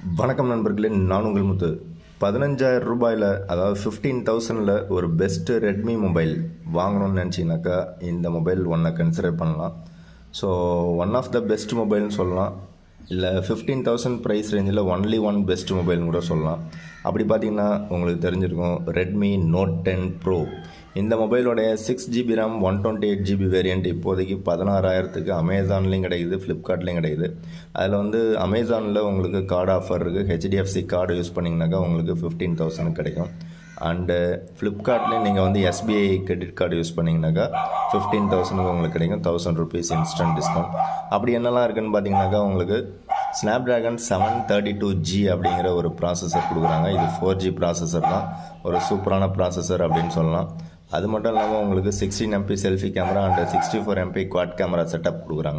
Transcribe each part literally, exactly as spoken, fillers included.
வணக்கம் நண்பர்களே, நான் உங்கள் முத்து. பதினஞ்சாயிரம் ரூபாயில் அதாவது ஃபிஃப்டீன் தௌசண்டில் ஒரு பெஸ்ட்டு ரெட்மி மொபைல் வாங்கணும்னு நினச்சிங்கனாக்கா இந்த மொபைல் ஒன்றை கன்சிடர் பண்ணலாம். So one of the best மொபைல்னு சொல்லலாம், இல்லை ஃபிஃப்டீன் தௌசண்ட் ப்ரைஸ் ரேஞ்சில் ஒன்லி ஒன் பெஸ்ட் மொபைல்னு கூட சொல்லலாம். அப்படி பார்த்தீங்கன்னா உங்களுக்கு தெரிஞ்சிருக்கும் ரெட்மி நோட் டென் ப்ரோ. இந்த மொபைலோடைய six GB RAM one twenty eight GB variant இப்போதைக்கு பதினாறாயிரத்துக்கு அமேசான்லேயும் கிடைக்குது, ஃப்ளிப்கார்ட்லேயும் கிடைக்குது. அதில் வந்து அமேசானில் உங்களுக்கு கார்டு ஆஃபர் இருக்குது. ஹெச்டிஎஃப்சி கார்டு யூஸ் பண்ணிங்கனாக்கா உங்களுக்கு ஃபிஃப்டீன் தௌசண்ட் கிடைக்கும். அண்டு ஃப்ளிப்கார்ட்லேயும் நீங்கள் வந்து எஸ்பிஐ கிரெடிட் கார்டு யூஸ் பண்ணிங்கனாக்கா ஃபிஃப்டீன் தௌசண்ட்க்கு உங்களுக்கு கிடைக்கும், தௌசண்ட் ருபீஸ் இன்ஸ்டன்ட் டிஸ்கவுண்ட். அப்படி என்னெல்லாம் இருக்குதுன்னு பார்த்தீங்கன்னாக்கா உங்களுக்கு Snapdragon seven thirty two G அப்படிங்கிற ஒரு ப்ராசஸர் கொடுக்குறாங்க. இது ஃபோர் ஜி ப்ராசஸர் தான், ஒரு சூப்பரான ப்ராசஸர் அப்படின்னு சொல்லலாம். அது மட்டும் இல்லாமல் உங்களுக்கு sixteen MP selfie camera and sixty four MP quad camera setup கொடுக்குறாங்க.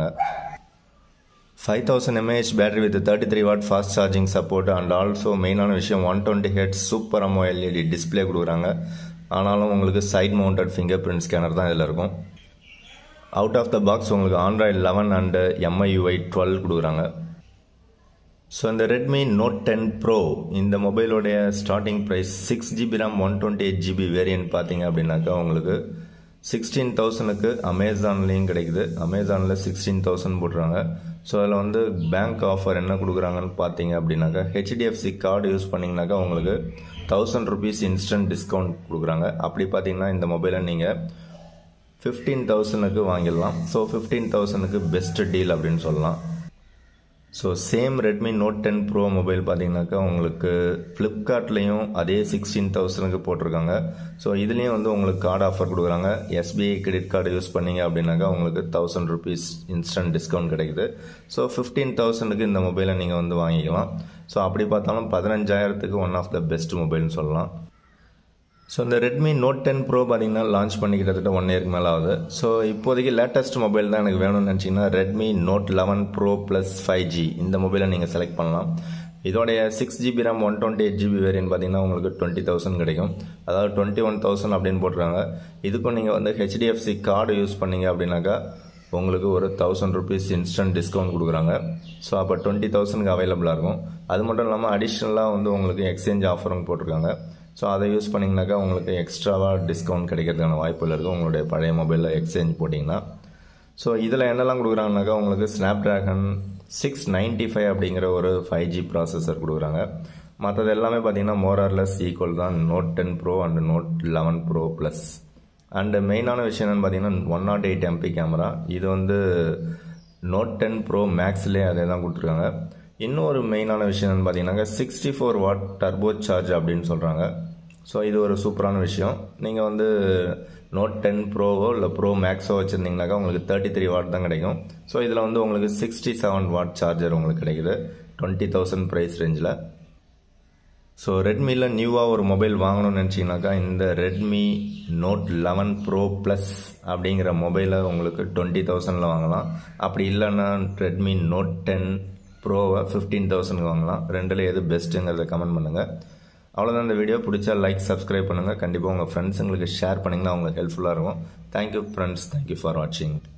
Five thousand mAh battery with thirty three watt fast charging support and also மெயினான விஷயம் ஒன் டுவெண்ட்டி ஹெட் சூப்பர் அமோ எல்இடி டிஸ்பிளே கொடுக்குறாங்க. ஆனாலும் உங்களுக்கு side mounted fingerprint scanner தான் இதில் இருக்கும். அவுட் ஆஃப் த பாக்ஸ் உங்களுக்கு Android eleven and MIUI twelve கொடுக்குறாங்க. ஸோ இந்த ரெட்மி நோட் டென் ப்ரோ இந்த மொபைலோடைய starting price six GB RAM one twenty eight GB variant பார்த்தீங்க அப்படின்னாக்கா உங்களுக்கு சிக்ஸ்டீன் தௌசண்ட்க்கு அமேசான்லேயும் கிடைக்குது. அமேசானில் சிக்ஸ்டீன் தௌசண்ட் போட்டுறாங்க. ஸோ அதில் வந்து பேங்க் ஆஃபர் என்ன கொடுக்குறாங்கன்னு பார்த்தீங்க அப்படின்னாக்கா ஹெச்டிஎஃப்சி கார்டு யூஸ் பண்ணிங்கனாக்கா உங்களுக்கு தௌசண்ட் ருபீஸ் இன்ஸ்டன்ட் டிஸ்கவுண்ட் கொடுக்குறாங்க. அப்படி பார்த்தீங்கன்னா இந்த மொபைலை நீங்கள் ஃபிஃப்டீன் தௌசண்ட்க்கு வாங்கிடலாம். ஸோ ஃபிஃப்டீன் தௌசண்ட்க்கு பெஸ்ட் டீல் அப்படின்னு சொல்லலாம். So same Redmi note ten pro mobile பார்த்தீங்கன்னாக்கா உங்களுக்கு ஃப்ளிப்கார்ட்லேயும் அதே சிக்ஸ்டீன் தௌசண்ட்க்கு போட்டிருக்காங்க. ஸோ இதுலேயும் வந்து உங்களுக்கு கார்டு ஆஃபர் கொடுக்குறாங்க. எஸ்பிஐ கிரெடிட் கார்டு யூஸ் பண்ணீங்க அப்படின்னாக்கா உங்களுக்கு தௌசண்ட் ருபீஸ் இன்ஸ்டன்ட் டிஸ்கவுண்ட் கிடைக்குது. ஸோ ஃபிஃப்டீன் தௌசண்ட்க்கு இந்த மொபைலை நீங்கள் வந்து வாங்கிக்கலாம். ஸோ அப்படி பார்த்தாலும் பதினஞ்சாயிரத்துக்கு ஒன் ஆஃப் த பெஸ்ட் மொபைல்னு சொல்லலாம். ஸோ இந்த ரெட்மி நோட் டென் ப்ரோ பார்த்தீங்கன்னா லான்ச் பண்ணி கிட்டத்தட்ட ஒன் இயருக்கு மேலே ஆகுது. ஸோ இப்போதைக்கு லேட்டஸ்ட் மொபைல் தான் எனக்கு வேணும்னு நினச்சிங்கன்னா Redmi note eleven pro plus five G இந்த மொபைலை நீங்கள் செலக்ட் பண்ணலாம். இதோடைய six GB RAM one twenty eight GB variant பார்த்தீங்கன்னா உங்களுக்கு டுவெண்ட்டி தௌசண்ட் கிடைக்கும், அதாவது டுவெண்ட்டி ஒன் தௌசண்ட் அப்படின்னு போட்டுருக்காங்க. இதுக்கும் நீங்கள் வந்து ஹெச்டிஎஃப்சி கார்டு யூஸ் பண்ணீங்க அப்படின்னாக்கா உங்களுக்கு ஒரு தௌசண்ட் ருபீஸ் இன்ஸ்டன்ட் டிஸ்கவுண்ட் கொடுக்குறாங்க. ஸோ அப்போ டுவெண்ட்டி தௌசண்ட்க்கு அவைலபிளாக இருக்கும். அது மட்டும் இல்லாமல் அடிஷ்னலாக வந்து உங்களுக்கு எக்ஸ்சேஞ்ச் ஆஃபரும் போட்டிருக்காங்க. ஸோ அதை யூஸ் பண்ணிங்கனாக்கா உங்களுக்கு எக்ஸ்ட்ராவாக டிஸ்கவுண்ட் கிடைக்கிறதுக்கான வாய்ப்புகள் இருக்குது உங்களுடைய பழைய மொபைலில் எக்ஸ்சேஞ்ச் போட்டிங்கன்னா. ஸோ இதில் என்னெல்லாம் கொடுக்குறாங்கனாக்கா உங்களுக்கு ஸ்னாப்ட்ராகன் சிக்ஸ் நைன்ட்டி ஃபைவ் அப்படிங்கிற ஒரு ஃபைவ் ஜி ப்ராசஸர் கொடுக்குறாங்க. மற்றது எல்லாமே பார்த்தீங்கன்னா மோரார்லெஸ் ஈக்குவல் தான் note ten pro and note eleven pro plus. And மெயினான விஷயம் என்னென்னு பார்த்தீங்கன்னா one nought eight MP camera. இது வந்து நோட் டென் ப்ரோ மேக்ஸ்லேயே அதே தான் கொடுத்துருக்காங்க. இன்னொரு மெயினான விஷயம் என்னென்னு பார்த்தீங்கன்னாக்கா sixty four watt turbo charge அப்படின்னு சொல்கிறாங்க. ஸோ இது ஒரு சூப்பரான விஷயம். நீங்கள் வந்து நோட் டென் ப்ரோவோ இல்லை ப்ரோ மேக்ஸோ வச்சுருந்தீங்கனாக்கா உங்களுக்கு தேர்ட்டி த்ரீ வாட் தான் கிடைக்கும். ஸோ இதில் வந்து உங்களுக்கு சிக்ஸ்டி செவன் வாட் சார்ஜர் உங்களுக்கு கிடைக்குது டுவெண்ட்டி தௌசண்ட் ப்ரைஸ் ரேஞ்சில். ஸோ ரெட்மியில் நியூவாக ஒரு மொபைல் வாங்கணும்னு நினச்சிங்கனாக்கா இந்த Redmi note eleven pro plus அப்படிங்கிற மொபைலை உங்களுக்கு டுவெண்ட்டி தௌசண்டில் வாங்கலாம். அப்படி இல்லைன்னா ரெட்மி நோட் டென் ப்ரோவை ஃபிஃப்டீன் தௌசண்ட்க்கு வாங்கலாம். ரெண்டில் எது பெஸ்ட்டுங்கிறத கமெண்ட் பண்ணுங்கள். அவ்வளோதான் இந்த வீடியோ. பிடிச்சா லைக் சப்ஸ்கிரைப் பண்ணுங்கள். கண்டிப்பாக உங்கள் ஃப்ரெண்ட்ஸுங்களுக்கு ஷேர் பண்ணிங்கன்னா அவங்களுக்கு ஹெல்ப்ஃபுல்லாக இருக்கும். தேங்க்யூ ஃப்ரெண்ட்ஸ், தேங்க்யூ ஃபார் வாட்சிங்.